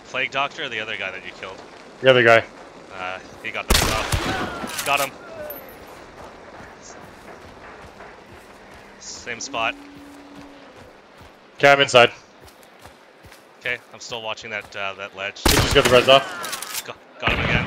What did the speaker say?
Plague Doctor or the other guy that you killed? The other guy. He got the stuff. Got him. Same spot. Cab inside. Okay, I'm still watching that that ledge. He just got the res off. Got him again.